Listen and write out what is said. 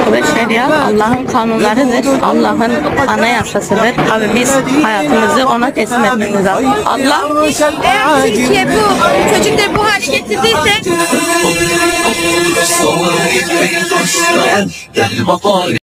hukuk ve şeriat Allah'ın kanunlarıdır. Allah'ın anayasasıdır. Abi biz hayatımızı ona teslim etmemiz lazım. Allah Eğer Türkiye bu çocukları bu hale getirdiyse